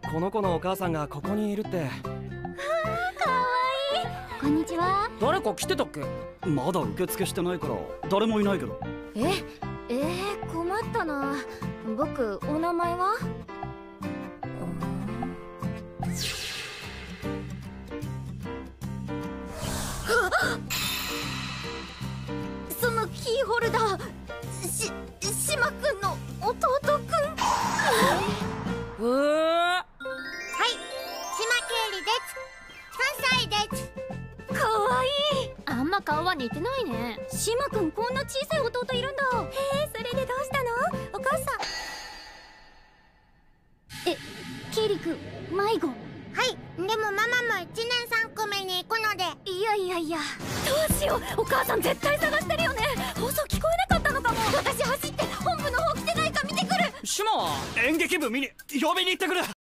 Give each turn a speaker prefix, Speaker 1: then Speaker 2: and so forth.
Speaker 1: この子のお母さんがここにいるって。
Speaker 2: かわいい。こんにちは。
Speaker 3: 誰か来てたっけ？
Speaker 4: まだ受付してないから誰もいないけど。
Speaker 2: 困ったな。僕、お名前は？そのキーホルダー、島くんの弟くん。
Speaker 5: はい、島経理です。3歳です。
Speaker 2: かわいい。
Speaker 6: あんま顔は似てないね。
Speaker 2: 島くん、こんな小さい弟いるんだ。へえ、それでどうしたの？お母さん。ケリくん、迷子。
Speaker 5: はい、でもママも1年3組に行くので。
Speaker 2: いや、どうしよう。お母さん絶対探してるよね。放送聞こえなかったのかも。私走って本部の方来てないか見てくる。
Speaker 3: 島は
Speaker 4: 演劇部見に呼びに行ってくる。